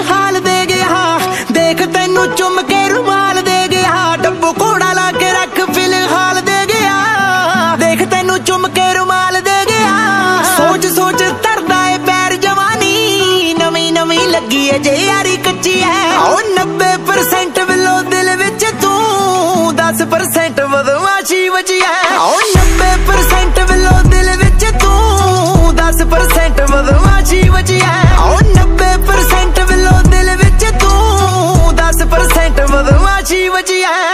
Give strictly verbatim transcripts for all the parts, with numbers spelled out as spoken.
हाल दे गया। देख तैनू चुम के रुमाल दे गया। डब्बू घोड़ा ला के रख फिलहाल दे गया। देख तैनू चुम के रुमाल दे गया। सोच सोच तरदा है पैर जवानी। नवी नवी लगी है जे यारी कच्ची है। ओ नब्बे परसेंट विलो दिल विच तू दस परसेंट बदमाशी बची है। ओ नब्बे परसेंट विलो दिल विच तू दस परसेंट बदमाशी बची है। ओ नब्बे परसेंट विलो दिल विच तू दस परसेंट बदमाशी बची है।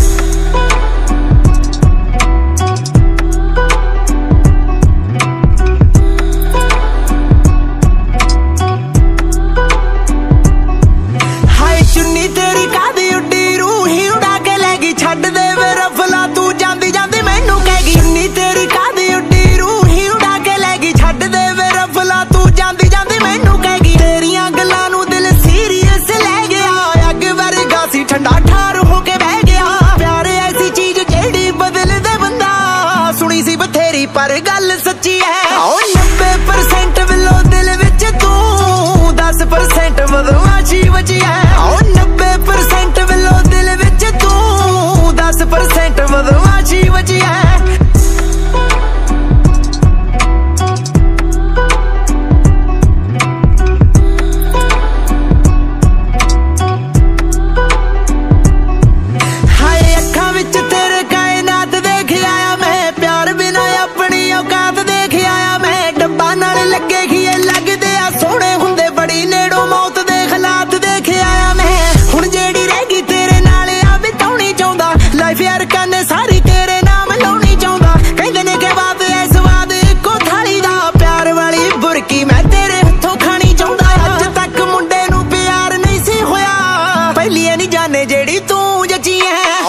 हाय चुन्नी तेरी कादी उड्डी रूह ही उड़ा के लैगी। छड्ड दे वे रफला तू जांदी जांदी मैनू कहगी। चुन्नी तेरी कादी उड्डी रूह ही उड़ा के लैगी। छड्ड दे वे रफला तू जांदी जांदी मैनू कहगी। तेरियां गल्लां नू दिल सीरियस ले गया। अग वर्गा सी ठंडा ठार होके बह गया। प्यार ऐसी चीज जेड़ी बदल दे बंदा। सुनी सी बथेरी पर गल सच्ची है। ओ नब्बे परसेंट विलो दिल विच तू दस परसेंट बदमाशी बची है। ओ नब्बे परसेंट विलो दिल विच तू दस परसेंट बदमाशी बची है। हाय अखां विच तेरे कायनात देख आया मैं। प्यार बिना अपनी औकात देख आया मैं। डब्बा नाल लगे खीए लगदे आ सोहणे हुंदे बड़ी नेड़ों मौत दे हालात देख आया मैं। हुण जेड़ी रह गई तेरे नाल आ बिताउणी चाहुंदा। लाइफ यार कन्ने सारी तेरे नाम लाउणी चाहुंदा। कहंदे ने कि बात ऐ स्वाद इक्को थाली दा। प्यार वाली बुरकी मैं तेरे हत्थों खानी चाहुंदा। अज तक मुंडे नूं प्यार नहीं सी होया। पहली नहीं जाने जेड़ी तू जची है।